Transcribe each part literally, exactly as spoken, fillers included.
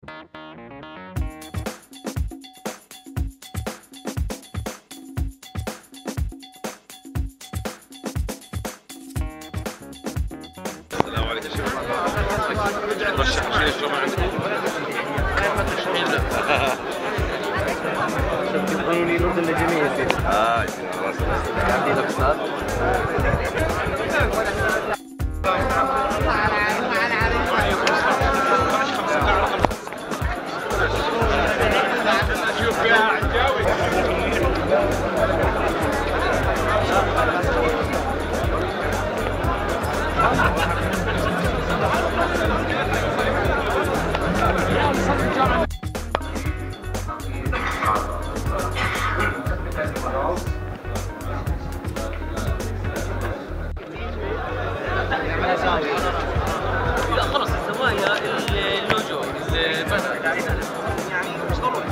السلام عليكم شباب. رشح شيء شو ما عندك؟ قانوني الأردن للجميع يا سيدي. اه يعطينا اقتصاد. لا خلص الزوايا اللوجو البدر يعني مش ضروري.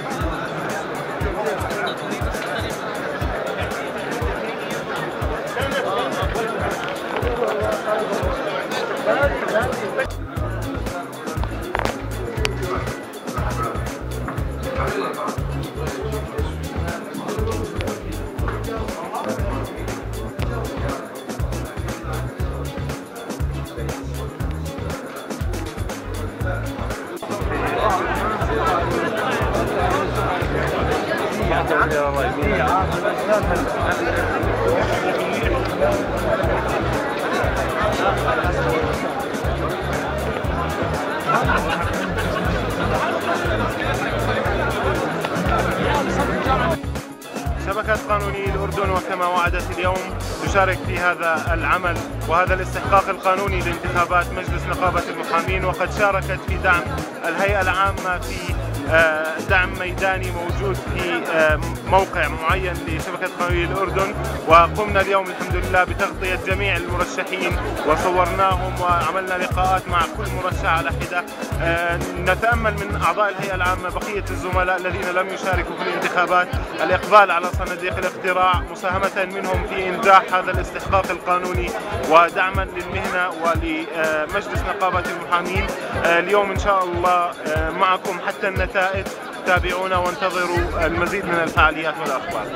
شبكة قانوني الأردن وكما وعدت اليوم تشارك في هذا العمل وهذا الاستحقاق القانوني لانتخابات مجلس نقابة المحامين، وقد شاركت في دعم الهيئة العامة في دعم ميداني موجود في موقع معين لشبكة قانوني الأردن. وقمنا اليوم الحمد لله بتغطية جميع المرشحين وصورناهم وعملنا لقاءات مع كل مرشح على حدة. نتأمل من أعضاء الهيئة العامة بقية الزملاء الذين لم يشاركوا في الانتخابات الإقبال على صناديق الاقتراع مساهمة منهم في إنجاح هذا الاستحقاق القانوني ودعما للمهنة ولمجلس نقابة المحامين. اليوم إن شاء الله معكم حتى النتائج، تابعونا وانتظروا المزيد من الفعاليات والأخبار.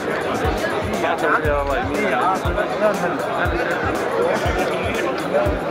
يا الله